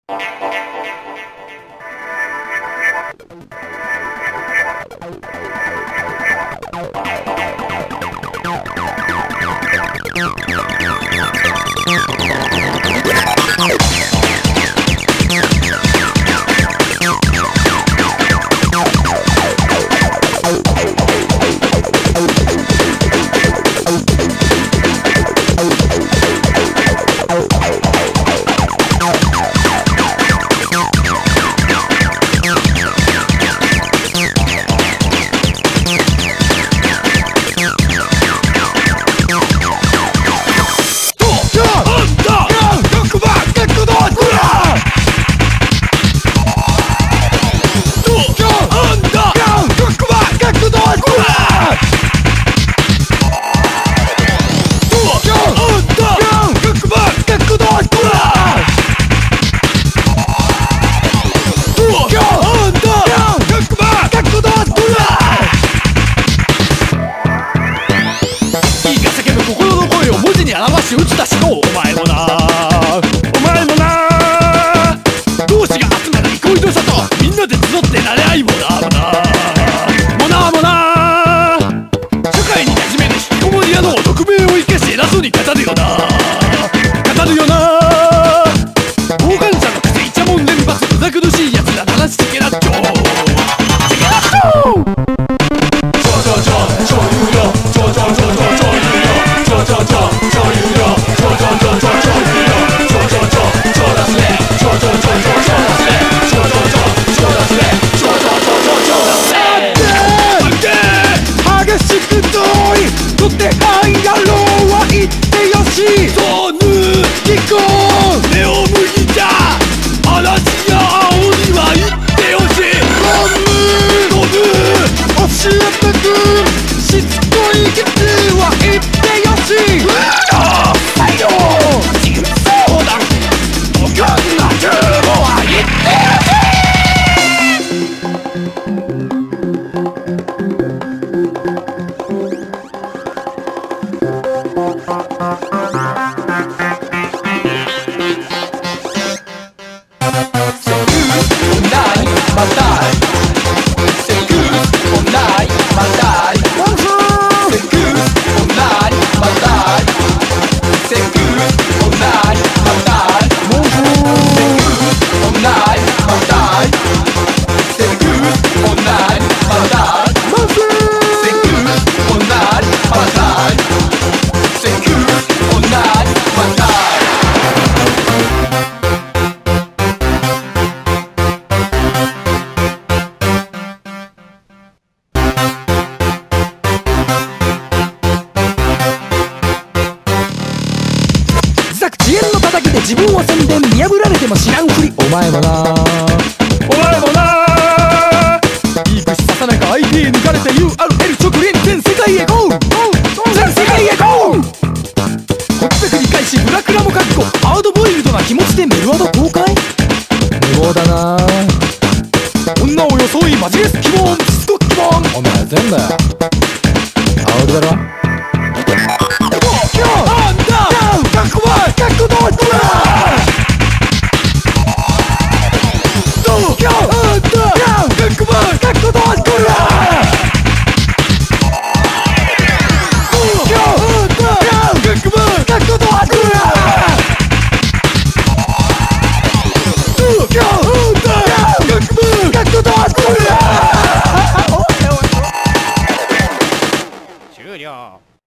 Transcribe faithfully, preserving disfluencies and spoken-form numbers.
表し打ち出しのお前もなお前もな同志が集まる憩いの里みんなで集ってなれ合いもなもなもなもな社会に馴染めぬ引きこもり屋の匿名を生かし偉そうに語るよな語るよな傍観者のくせイチャモン連発うざ苦しいやつらだらしチケラッチョチケラッチョ超超超超有料超超超超超有料超超超超有料超超超超超有料超超超超出すね超超超超超出すね超超超超出すね超超超超超出すね激しく遠いとてあんやろうは言ってよしそうぬ聞こう目を向いた嵐や青には言ってよしゴムゴム教えてくしつこいケツは言ってよしうわ最後人相談おかんな注文は言ってよし自分を宣伝見破られても知らんふりお前もなお前もないい串刺さないか アイピー 抜かれて ユーアールエル 直連全世界へゴー全世界へゴーこっちで繰り返しブラクラもかっこハードボイルドな気持ちでメルアド公開無謀だな女を装いマジレス希望しつこく希望お前全だよ煽りだろ覚悟は覚悟だ終了。